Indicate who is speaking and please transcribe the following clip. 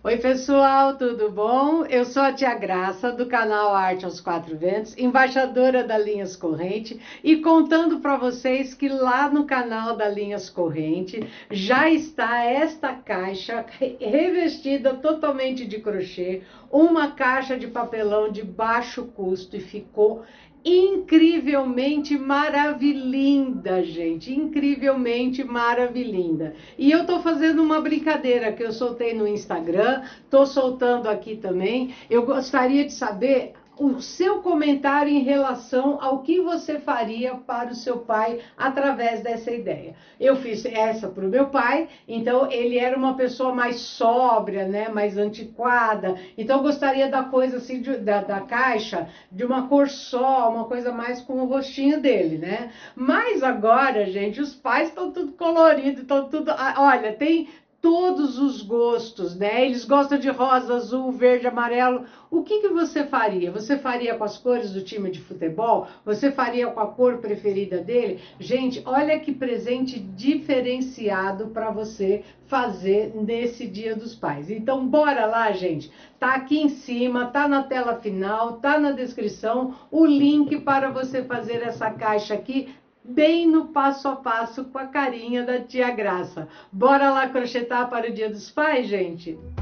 Speaker 1: Oi, pessoal, tudo bom? Eu sou a Tia Graça, do canal Arte aos Quatro Ventos, embaixadora da Linhas Corrente, e contando para vocês que lá no canal da Linhas Corrente já está esta caixa revestida totalmente de crochê, uma caixa de papelão de baixo custo, e ficou incrivelmente maravilhinda, gente, incrivelmente maravilhinda. E eu tô fazendo uma brincadeira que eu soltei no Instagram, tô soltando aqui também. Eu gostaria de saber o seu comentário em relação ao que você faria para o seu pai através dessa ideia. Eu fiz essa para o meu pai, então ele era uma pessoa mais sóbria, né, mais antiquada, então eu gostaria da coisa assim, da caixa, de uma cor só, uma coisa mais com o rostinho dele, né? Mas agora, gente, os pais estão tudo colorido, estão tudo, olha, tem todos os gostos, né? Eles gostam de rosa, azul, verde, amarelo. O que você faria? Você faria com as cores do time de futebol? Você faria com a cor preferida dele? Gente, olha que presente diferenciado para você fazer nesse Dia dos Pais. Então, bora lá, gente. Tá aqui em cima, tá na tela final, tá na descrição o link para você fazer essa caixa aqui bem no passo a passo com a carinha da tia Graça. Bora lá crochetar para o Dia dos Pais, gente?